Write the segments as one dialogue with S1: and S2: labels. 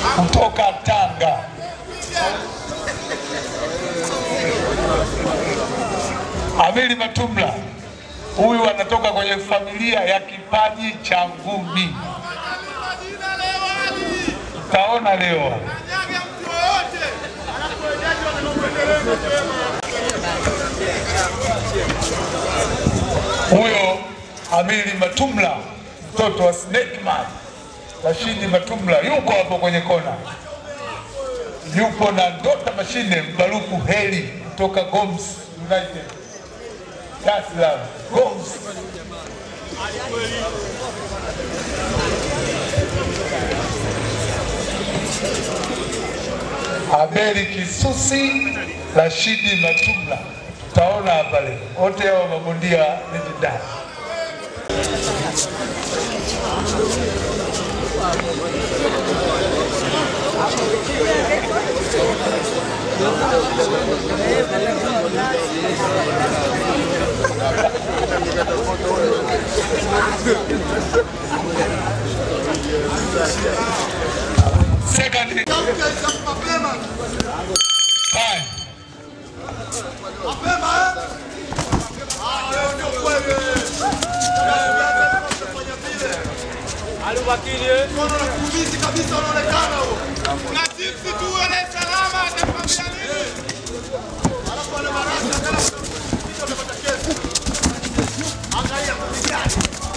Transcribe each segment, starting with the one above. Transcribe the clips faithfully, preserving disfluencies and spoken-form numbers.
S1: kutoka Tanga. Amiri Matumla huyu anatoka kwenye familia ya kipaji cha ngumi. Taona leo huyo Amiri Matumla, mtoto wa Snake Man Rashidi Matumla, yuko hapo kwenye kona. Yupo na Ndota Mashine Mbaruku Heli kutoka Goms United Dar es Salaam. Goms. Abeli Kisusi Rashidi Matumla, taona hapa leo. Wote hao mabondia legendary. Second. Time.
S2: Alubakiri kono na kumizi kabisa unaonekana huo. Na sisi tu wale salama atakwambia nini? Alafu ana marasa kama kitu unapata kesi. Angalia kupigana.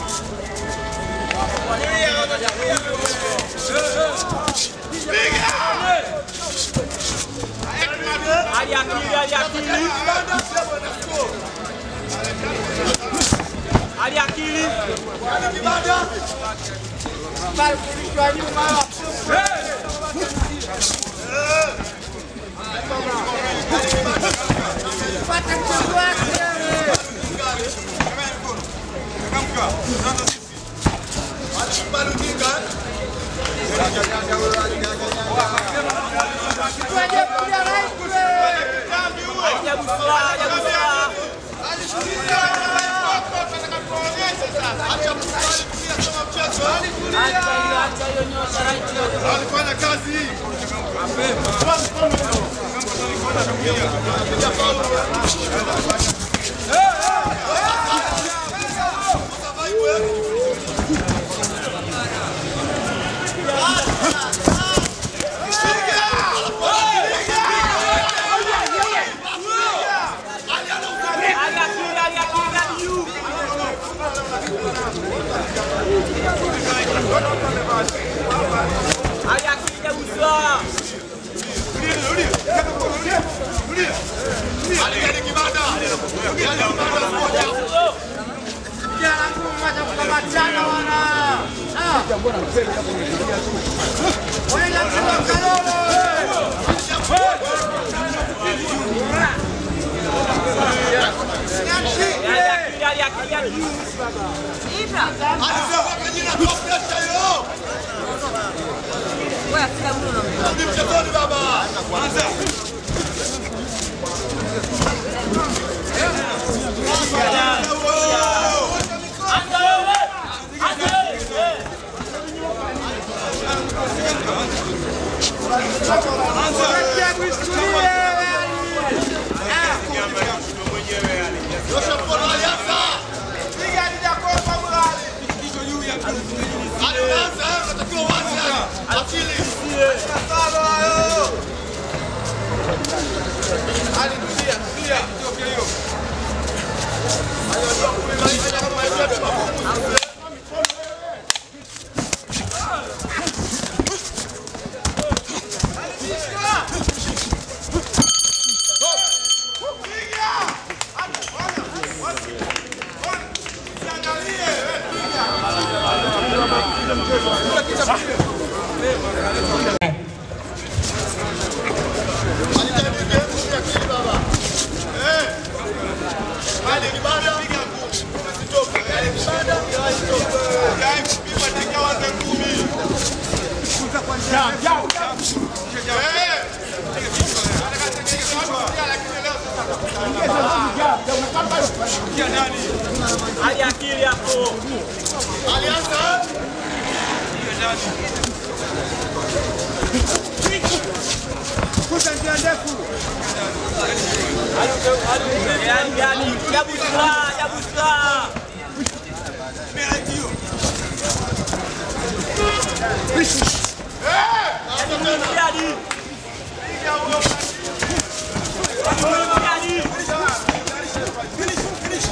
S2: Walia watakuja wewe. Piga. Ali akili ali akili. Ali akili. Ali kibada. Vai kulichwa nyuma. Pata mchango wake. Kamka. Alibarudika. Tuaje kuja right kule. Acha busara, acha busara. Alishuhudia nataka kuonyesha sasa. Acha busara kulia kama mchezo. Acha hiyo nyosha right hiyo. Alifanya kazi hii. Ayakija uswa. Alikani kibanda. Kijana nguma cha kukamatana wana. Ah. Wewe lazima kalolo. Ayakija ayakija. Ibra. Alisema jina kwa pressure hiyo. Wewe afika mno. Ni mchezoni baba. Kwanza. Anga wewe. Anga wewe. Anza. Anza kuishuhudia. Ah. Mwenyewe yani. Yosha mkono alianza. Piga ndio kwa Bulali. Kicho juu ya alianza anatakiwa wazi. Akili. Sasa hayo. Alidunia, dunia ndio hiyo. Hayo ndio kuimaliza kama hiyo. Ali akili hapo. Alianza. Kuta njia ndefu.
S3: Yani yani ya busra, ya busra.
S2: Medio.
S3: Eh! Yani yani. Yani.
S2: Finish, finish.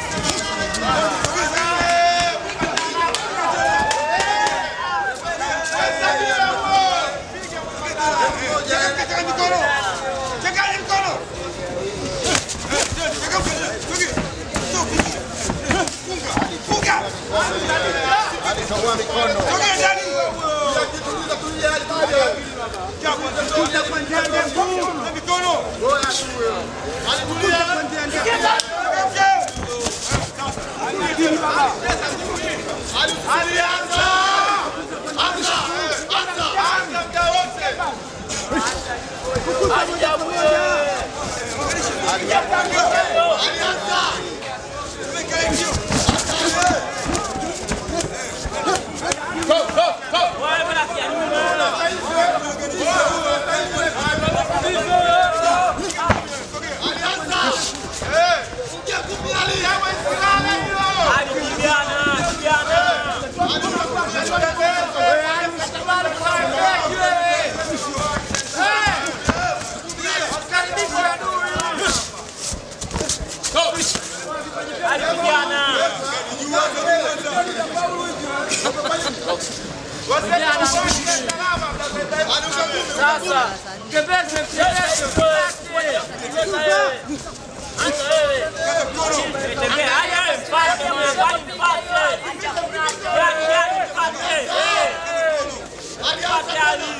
S3: Sasa, kebeze kebeze. Anza wewe. Tembea, haya wewe, pasi wewe, pasi pasi. Yani yani pasi. Eh. Pasi ali.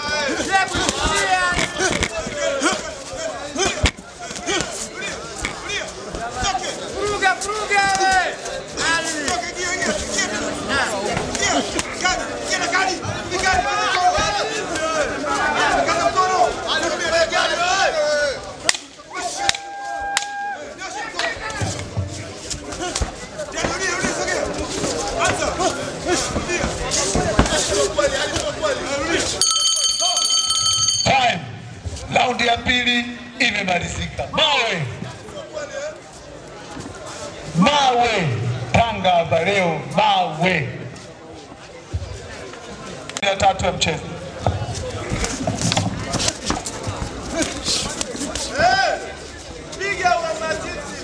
S2: Pruga, pruga wewe. Ali. Gani, kila gani, gani.
S1: Time. Raundi ya pili imemalizika. Mawe. Mawe. Tanga hapa leo mawe. Ya tatu ya mchezo.
S2: Eh! Piga wa matiti.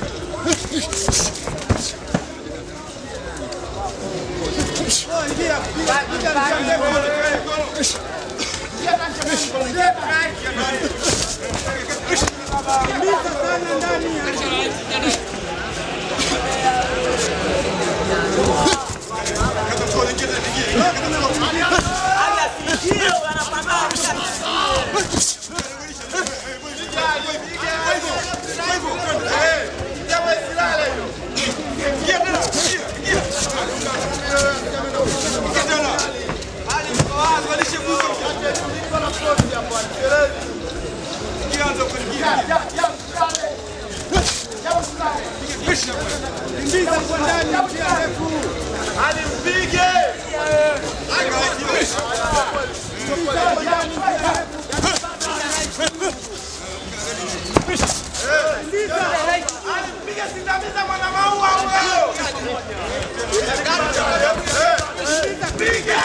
S2: Oh, ingia. Ingiza kwa ndani njia ndefu. Alimpige. Alimpige sindamiza mwana maua huyo. Piga.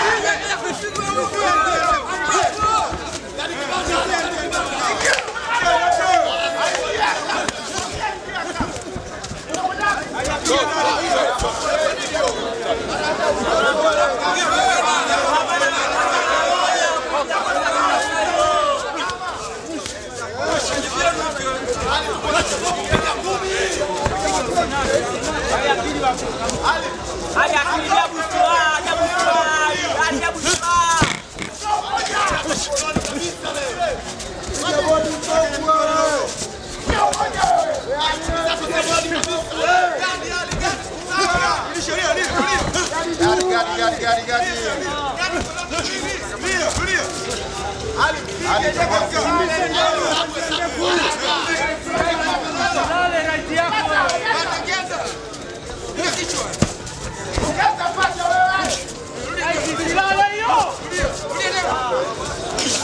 S3: Haya akili ya busra, ya busra, ya busra.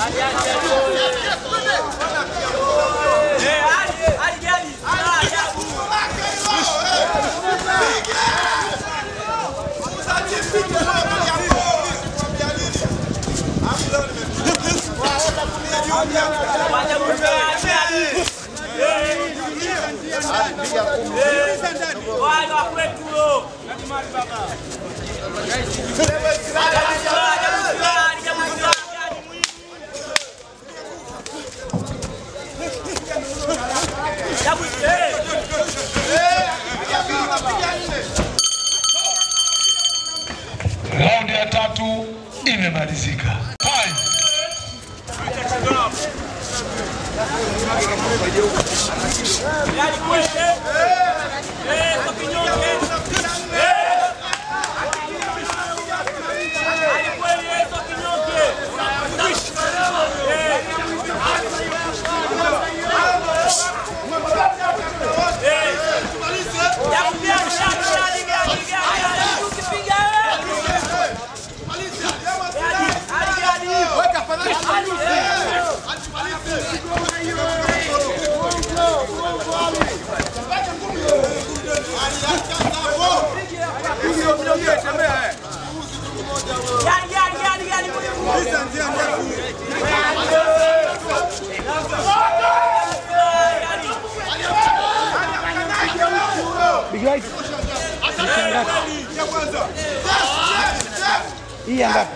S1: Raundi ya tatu imemalizika.
S4: Iya enggak.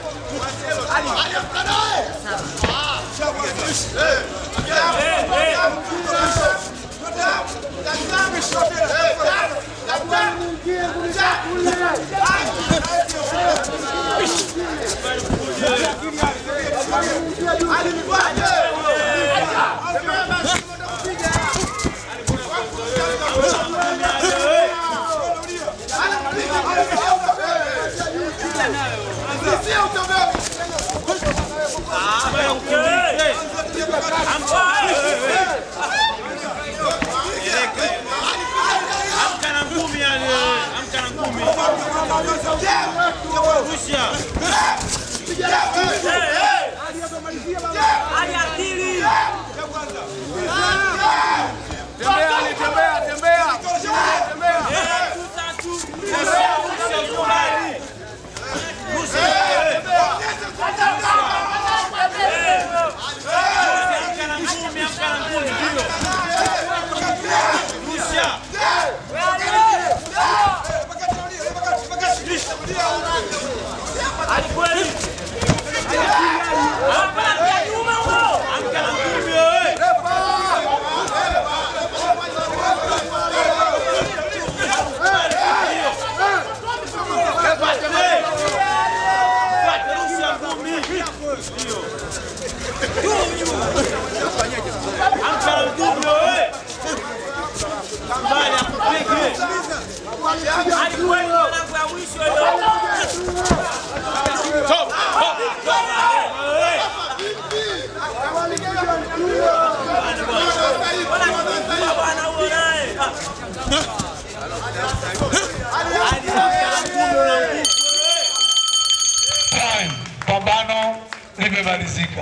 S1: Pambano limemalizika.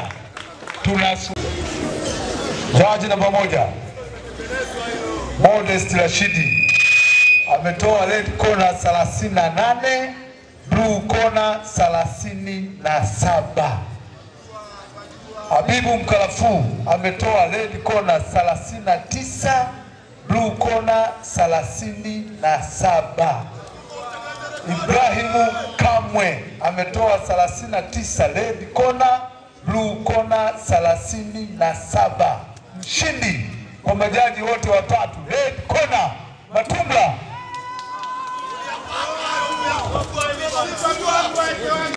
S1: Tunasu jaji namba moja Modest Rashidi ametoa red corner thelathini na nane, blue corner thelathini na saba. Habibu Mkalafu ametoa red corner thelathini na tisa, blue corner thelathini na saba. Ibrahimu Kamwe ametoa thelathini na tisa red corner, blue corner thelathini na saba. Mshindi kwa majaji wote watatu